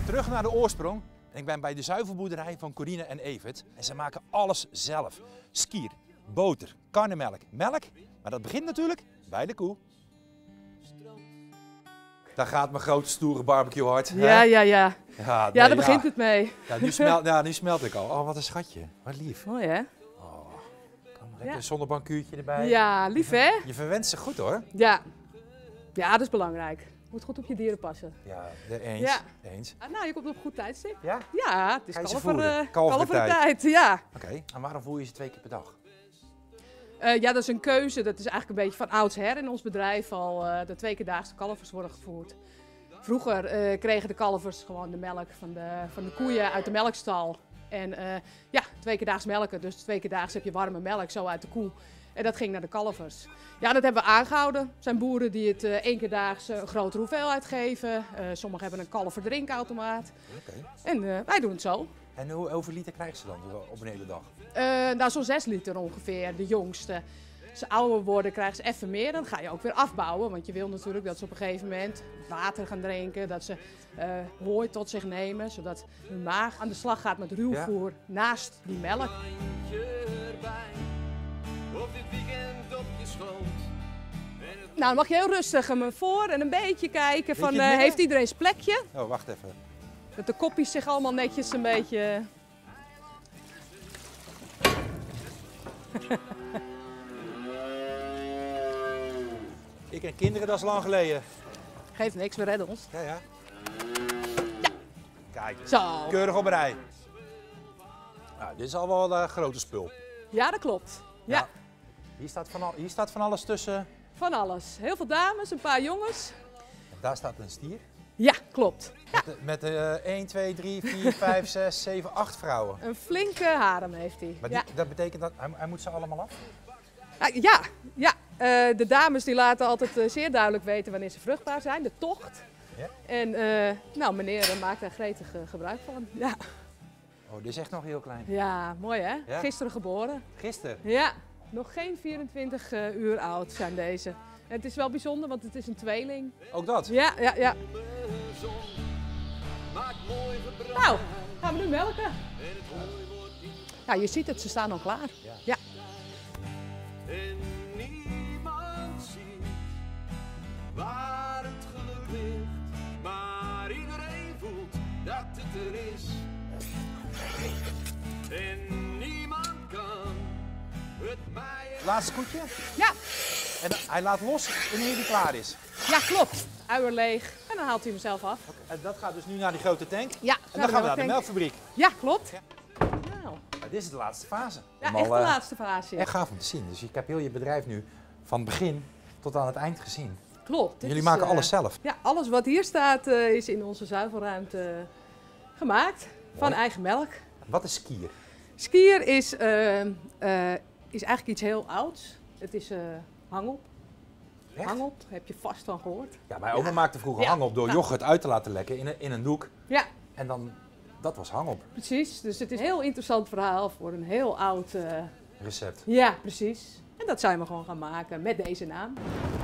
Terug naar de oorsprong. En ik ben bij de zuivelboerderij van Corine en Evert. En ze maken alles zelf. Skier, boter, karnemelk, melk. Maar dat begint natuurlijk bij de koe. Daar gaat mijn grote stoere barbecue hard. Ja, ja, ja. Ja, Daar begint het mee. Ja, nu smelt ik al. Oh, wat een schatje. Wat lief. Mooi hè? Oh, kan nog even een zonnebankuurtje erbij. Ja, lief hè? Je verwenst ze goed hoor. Ja. Ja, dat is belangrijk. Je moet goed op je dieren passen. Ja, eens. Ja. Eens. Ah, nou, je komt op een goed tijdstip. Ja? Ja, het is Ga je ze voeren? kalvertijd. Ja. Oké, en waarom voer je ze 2 keer per dag? Ja, dat is een keuze. Dat is eigenlijk een beetje van oudsher in ons bedrijf al. De 2 keerdaagse kalvers worden gevoerd. Vroeger kregen de kalvers gewoon de melk van de koeien uit de melkstal. En ja, 2 keerdaags melken. Dus 2 keerdaags heb je warme melk zo uit de koe. En dat ging naar de kalvers. Ja, dat hebben we aangehouden. Er zijn boeren die het 1 keerdaags een grotere hoeveelheid geven. Sommigen hebben een kalverdrinkautomaat. Oké. En wij doen het zo. En hoeveel liter krijgen ze dan op een hele dag? Nou, zo'n 6 liter ongeveer, de jongste. Als ze ouder worden krijgen ze even meer. Dan ga je ook weer afbouwen. Want je wil natuurlijk dat ze op een gegeven moment water gaan drinken. Dat ze hooi tot zich nemen. Zodat hun maag aan de slag gaat met ruwvoer naast die melk. Nou, dan mag je heel rustig hem voor en een beetje kijken van heeft iedereen zijn plekje? Oh, wacht even. Dat de kopjes zich allemaal netjes een beetje... Ik en kinderen, dat is lang geleden. Geeft niks, we redden ons. Ja, ja. Ja. Kijk, Zo. keurig op een rij. Nou, dit is al wel een grote spul. Ja, dat klopt. Ja. Hier staat van alles tussen. Van alles. Heel veel dames, een paar jongens. En daar staat een stier. Ja, klopt. Ja. Met 1, 2, 3, 4, 5, 6, 7, 8 vrouwen. Een flinke harem heeft hij. Maar Ja. dat betekent dat hij moet ze allemaal af? Ja, ja. De dames die laten altijd zeer duidelijk weten wanneer ze vruchtbaar zijn, de tocht. Ja? En nou, meneer maakt daar gretig gebruik van. Ja. Oh, dit is echt nog heel klein. Ja, mooi hè? Ja. Gisteren geboren. Gisteren? Ja, nog geen 24 uur oud zijn deze. En het is wel bijzonder, want het is een tweeling. Ook dat? Ja, ja, ja. Nou, gaan we nu melken. Ja, je ziet het, ze staan al klaar. Ja. Ja. En niemand ziet waar het geluk ligt, maar iedereen voelt dat het er is. En niemand kan het mij... Laatste koetje? Ja, En hij laat los wanneer hij klaar is. ja, klopt. Uier leeg en dan haalt hij hem zelf af. En dat gaat dus nu naar die grote tank. Ja, En dan gaan we naar de melkfabriek. Ja, klopt. Ja. Nou, Maar dit is de laatste fase. ja, echt de laatste fase. Echt gaaf om te zien. Dus ik heb heel je bedrijf nu van het begin tot aan het eind gezien. Klopt. Dit Jullie is, maken alles zelf. Ja, alles wat hier staat is in onze zuivelruimte gemaakt. Van Mooi. eigen melk. Wat is skier? Skier is eigenlijk iets heel ouds. Het is hangop. Echt? Hangop, heb je vast van gehoord. Ja, mijn oma maakte vroeger Ja. hangop door Nou. yoghurt uit te laten lekken in een doek. Ja, En dan, dat was hangop. precies. Dus het is een heel interessant verhaal voor een heel oud... Recept. Ja, precies. En dat zijn we gewoon gaan maken met deze naam.